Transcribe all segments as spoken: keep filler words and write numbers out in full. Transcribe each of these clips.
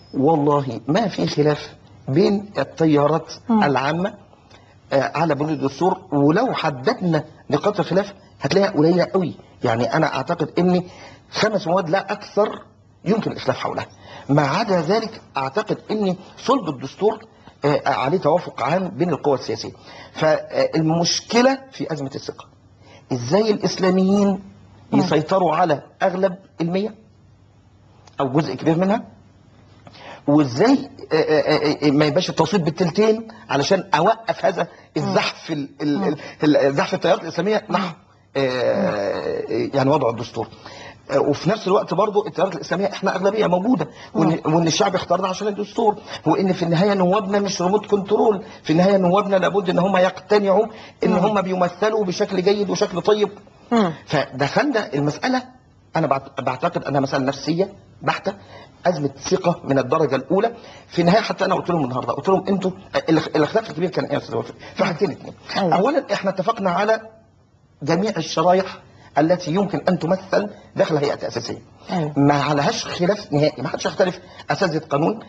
والله ما في خلاف بين التيارات م. العامة على بنود الدستور، ولو حددنا نقاط الخلاف هتلاقيها قليلة قوي. يعني أنا أعتقد أن خمس مواد لا أكثر يمكن الإخلاف حولها. ما عدا ذلك أعتقد أن صلب الدستور عليه توافق عام بين القوى السياسية. فالمشكلة في أزمة الثقة، إزاي الإسلاميين يسيطروا على أغلب المية أو جزء كبير منها، وازاي ما يبقاش التصويت بالتلتين علشان اوقف هذا الزحف زحف التيارات الاسلاميه نحو يعني وضع الدستور. وفي نفس الوقت برضو التيارات الاسلاميه احنا اغلبيه موجوده، وان الشعب اختارنا عشان الدستور، وان في النهايه نوابنا مش ريموت كنترول، في النهايه نوابنا لابد ان هم يقتنعوا ان هم بيمثلوا بشكل جيد وشكل طيب. فدخلنا المساله انا بعتقد انها مساله نفسيه بحته، ازمه ثقه من الدرجه الاولى. في النهايه حتى انا قلت لهم النهارده، قلت لهم انتوا الاختلاف الكبير كان ايه يا استاذ وفاء؟ في حاجتين اثنين. اولا احنا اتفقنا على جميع الشرايح التي يمكن ان تمثل داخل هيئه تاسيسيه. ما عليهاش خلاف نهائي، ما حدش يختلف. اساتذه قانون،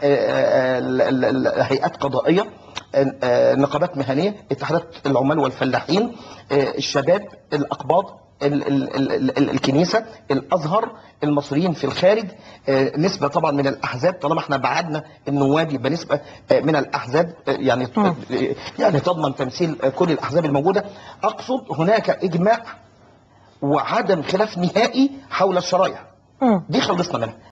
هيئات قضائيه، نقابات مهنيه، اتحادات العمال والفلاحين، الشباب، الاقباط، ال ال ال ال الكنيسة، الأزهر، المصريين في الخارج، نسبة طبعا من الأحزاب. طالما احنا بعدنا النواب يبقى نسبة من الأحزاب يعني يعني تضمن تمثيل كل الأحزاب الموجودة. أقصد هناك إجماع وعدم خلاف نهائي حول الشرائع دي، خلصنا منها.